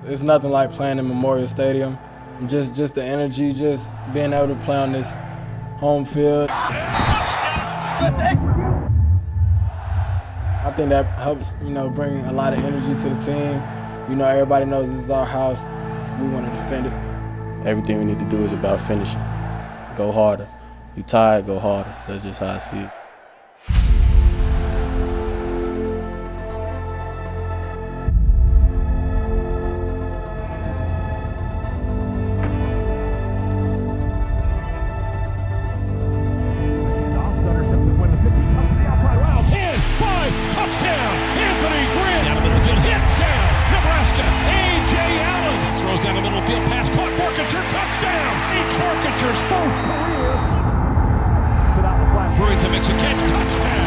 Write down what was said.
It's nothing like playing in Memorial Stadium. Just the energy, just being able to play on this home field. I think that helps, bring a lot of energy to the team. Everybody knows this is our house. We want to defend it. Everything we need to do is about finishing. Go harder. You tired, go harder. That's just how I see it. Touchdown! Bruins makes a catch, touchdown!